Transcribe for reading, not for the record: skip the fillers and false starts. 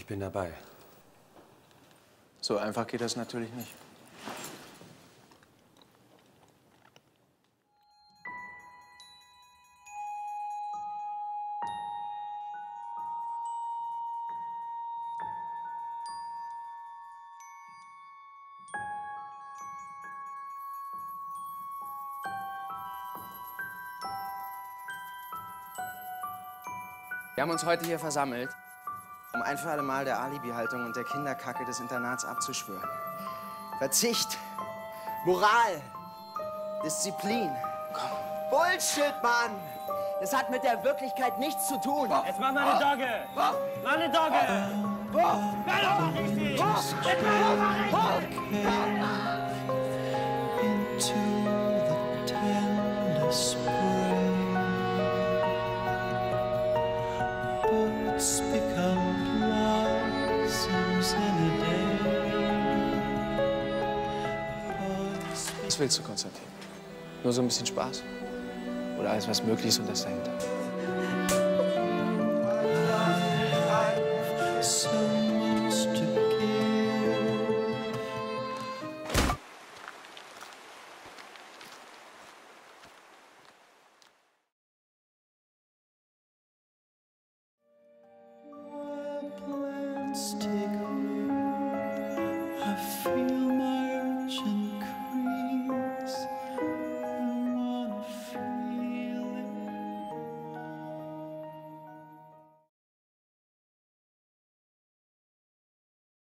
bin dabei. So einfach geht das natürlich nicht. Wir haben uns heute hier versammelt, um ein für alle Mal der Alibi-Haltung und der Kinderkacke des Internats abzuschwören. Verzicht, Moral, Disziplin. Komm. Bullshit, Mann! Das hat mit der Wirklichkeit nichts zu tun. Jetzt mach mal eine Dogge! Mach eine Dogge! Ja, doch, mach richtig! Jetzt mach richtig! Was willst du, Konstantin? Nur so ein bisschen Spaß? Oder alles, was möglich ist und das dahinter?